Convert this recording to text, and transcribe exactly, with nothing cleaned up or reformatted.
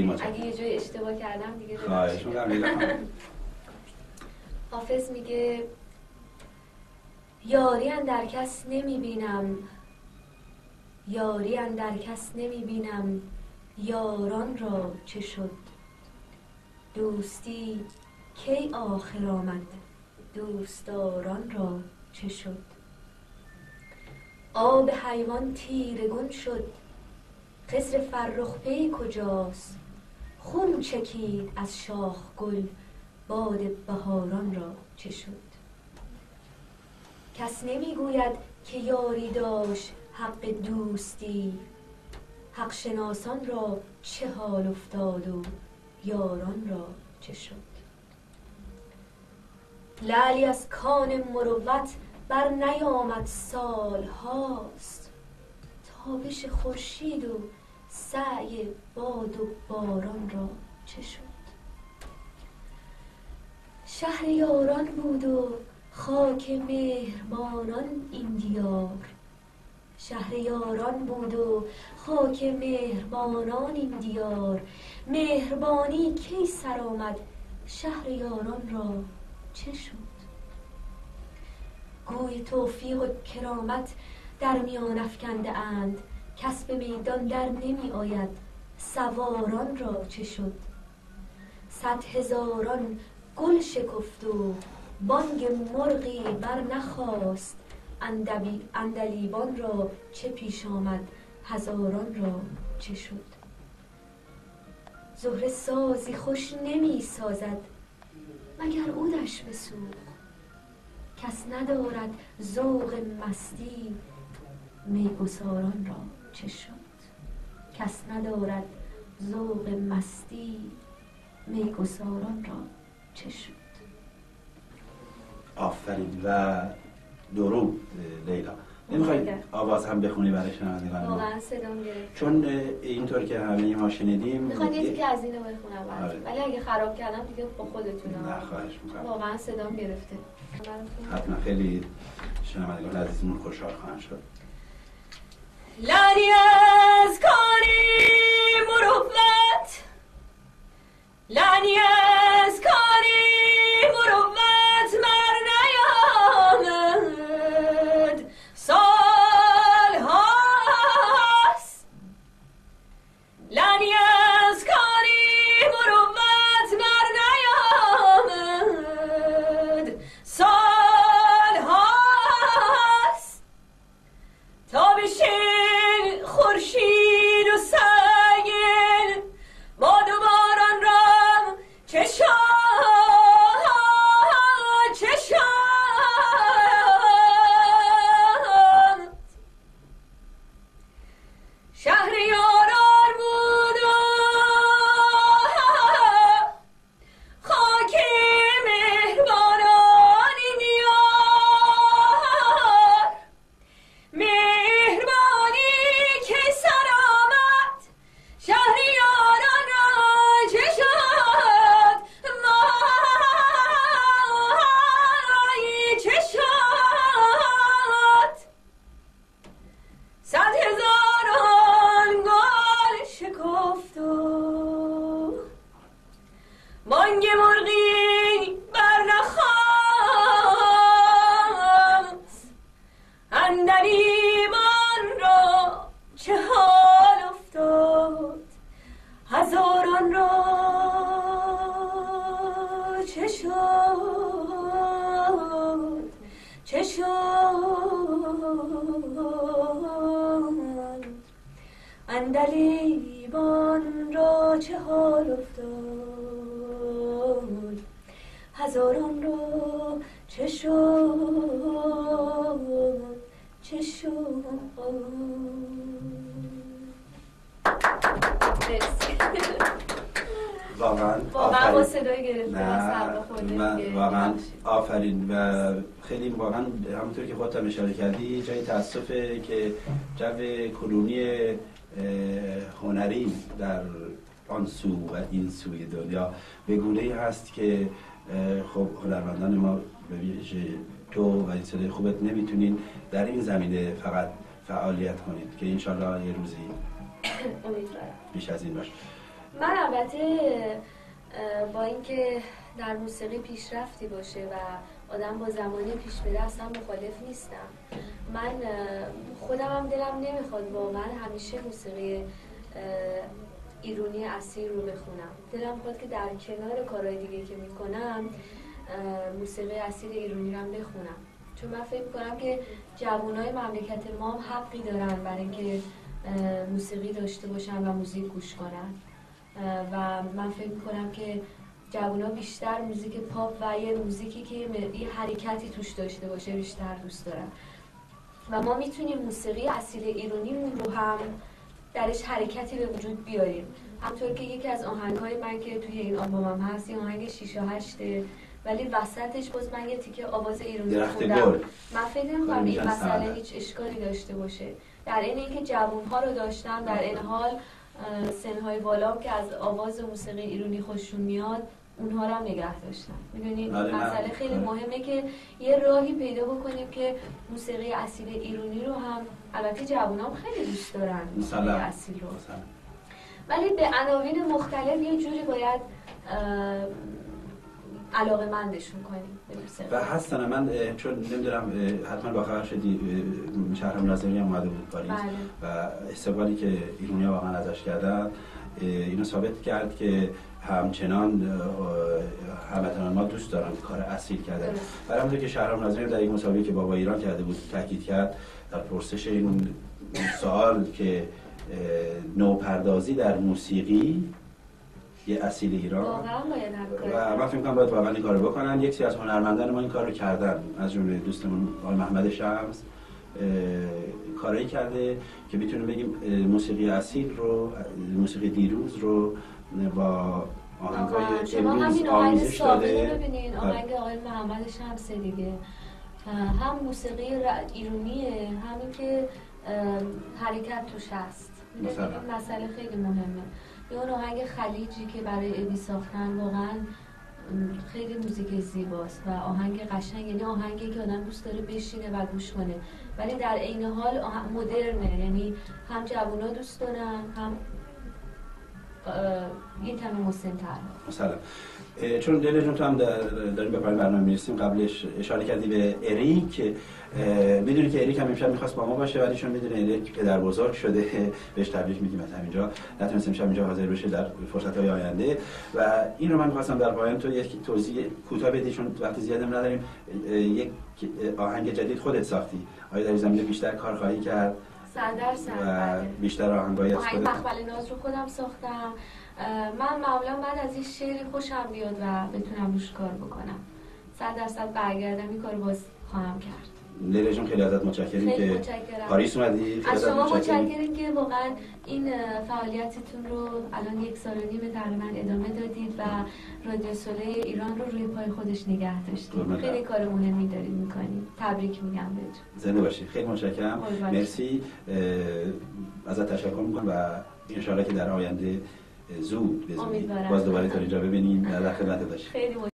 اگه یه جای اشتباه کردم دیگه خواهش می‌کنم. حافظ میگه یاری اندر کس نمیبینم، یاری اندر کس نمیبینم، یاران را چه شد؟ دوستی کی آخر آمد، دوستداران را چه شد؟ آب حیوان تیرگون شد، خضر فرخ پی کجاست؟ خون چکید از شاخ گل، باد بهاران را چه شد؟ کس نمیگوید که یاری داشت حق دوستی، حق شناسان را چه حال افتاد و یاران را چه شد؟ لعلی از کان مروت بر نیامد سال هاست، تابش خورشید و سعی باد و باران را چه شد؟ شهر یاران بود و خاک مهربانان این دیار، شهر یاران بود و خاک مهربانان این دیار، مهربانی کی سر آمد، شهر یاران را چه شد؟ گوی توفیق و کرامت در میان افکنده اند، کس به میدان در نمی آید، سواران را چه شد؟ صد هزاران گل شکفت و بانگ مرغی بر نخاست، عندلیبان را چه پیش آمد، هزاران را چه شد؟ زهره سازی خوش نمی سازد، مگر عودش بسوخت، کس ندارد ذوق مستی، میگساران را چه شد؟ کس ندارد ذوق مستی، میگساران را چه شد؟ آفرین و درود لیلا. نمیخوای آواز هم بخونی برای شنوندگان؟ واقعا صدام گرفت، چون اینطور که همه ما شنیدیم. میخوام یه تیکه از اینو بخونم آره. ولی اگه خراب کردم دیگه با خودتون. نه خواهش میکنم، واقعا صدام گرفته. حتما خیلی شنوندگان عزیزمون خوشحال خواهند شد. لعنی از کاری مروت، لعنی از کاری مروت مر نیامد، سال هاست. لعنی از کاری مروت مر نیامد، سال هاست. تابش خورشید و سگل باد و باران را چه شد، چه شد؟ شهر یاران بود و خاک مهربانان این دیار، مهربانی که سر آمد، شهر یاران را چه شد؟ وای چه شد؟ صد هزاران گل شکفت و بانگ مرغی بر نخاست، عندلیبان را چه حال افتاد، هزاران را چه شد، چه شد؟ عندلیبان را چه حال افتاد، هزاران را چه شد، چه شد؟ واقعا واقعا با صدای گرفته نه من واقعا آفرین و خیلی واقعا همونطور که خودت هم اشاره کردی جای تاسفه که جو کنونی هنری در آن سو و این سوی دنیا به گونه‌ای هست که خب هنرمندان ما به ویژه تو و این صدای خوبت نمیتونین در این زمینه فقط فعالیت کنید که انشالله یه روزی بیش از این باشه. من البته با اینکه در موسیقی پیشرفتی باشه و آدم با زمانی پیش بره اصلا مخالف نیستم. من خودم هم دلم نمیخواد واقعا همیشه موسیقی ایرانی اصیل رو بخونم. دلم میخواد که در کنار کارهای دیگه که میکنم موسیقی اصیل ایرانی رو هم بخونم، چون من فکر میکنم که جوانای مملکت ما هم حقی دارن برای اینکه موسیقی داشته باشن و موزیک گوش کنن و من فکر میکنم که جوونا بیشتر موزیک پاپ و یه موزیکی که یه حرکتی توش داشته باشه بیشتر دوست دارن و ما میتونیم موسیقی اصیل ایرانیمون رو هم درش حرکتی به وجود بیاریم. همطور که یکی از آهنگ‌های من که توی این آلبومم هست، یه آهنگ شیش و هشته، ولی وسطش باز من یه تیکه آواز ایرانی خوندم. من فکر نمی‌کنم این مسئله هیچ اشکالی داشته باشه. در این اینکه جوان‌ها رو داشتن، در این حال سن‌های بالا که از آواز موسیقی ایرانی خوششون میاد اونها رو هم نگه داشتن. میدونید مسئله خیلی مهمه که یه راهی پیدا بکنیم که موسیقی اصیل ایرانی رو هم، البته جوانام خیلی دوست دارن موسیقی اصیل رو، ولی به عناوین مختلف یه جوری باید علاقه مندشون کنیم به موسیقی. و هستن من چون نمیدونم حتما با خبر شدی شهرام ناظری هم اومده بود پاریس و استقبالی که ایرانی‌ها واقعا ازش کردن اینو ثابت کرد که همچنان هموطنان ما دوست دارن کار اصیل کردن. برای همونطور که شهرام ناظری در یک مسابقه که با ایران کرده بود تاکید کرد در پرسش این سوال که نوپردازی در موسیقی یه اصیل ایران واقعا باید و من فکر می‌کنم باید واقعا این کارو بکنن. یک سری از هنرمندان ما این کارو کردن، از جمله دوستمون آقای محمد شمس کاری کرده که میتونیم بگیم موسیقی اصیل رو، موسیقی دیروز رو با آهنگ‌های امروز آمیزش داده. ببینین آهنگ آقای محمد شمس دیگه هم موسیقی ایرانیه، همین که حرکت توش هست. این مسئله خیلی مهمه. یا اون آهنگ خلیجی که برای ابی ساختن واقعا خیلی موزیک زیباست و آهنگ قشنگ، یعنی آهنگی که آدم دوست داره بشینه و گوش کنه، ولی در عین حال مدرنه، یعنی هم جوونا دوست دارن هم یه کمی مسن‌تر. مثلا چون دل جون تو هم داریم به پایان برنامه میرسیم، قبلش اشاره کردی به اریک. میدونی که اریک هم امشب میخواست با ما باشه ولی چون میدونه اریک پدر بزرگ شده بهش تبریک میگیم از همینجا، نتونست امشب اینجا حاضر بشه در فرصت‌های آینده و این رو من میخواستم در پایان تو یک توضیح کوتاه بدی چون وقت زیادی نداریم. یک آهنگ جدید خودت ساختی، آیا در زمینه بیشتر کار خواهی کرد؟ صد درصد. و بیشتر آهنگای از خودت؟ مخبل ناز رو خودم ساختم. من معمولا بعد از این شعری خوشم بیاد و بتونم روش کار بکنم، صد درصد برگردم این کارو باز خواهم کرد. لیلا جون خیلی ازت متشکریم که پاریس اومدی. از شما متشکریم که واقعا این فعالیتتون رو الان یک سال و نیم تقریبا ادامه دادید و رادیو سوله ایران رو روی پای خودش نگه داشتید. خیلی کار مهمی دارید میکنید. تبریک میگم بهتون. زنده باشید. خیلی متشکرم. مرسی. ازت تشکر میکنم و ان شاءالله که در آینده زود بزنید باز دوباره تا اینجا ببینیم. در خدمت باشید. خیلی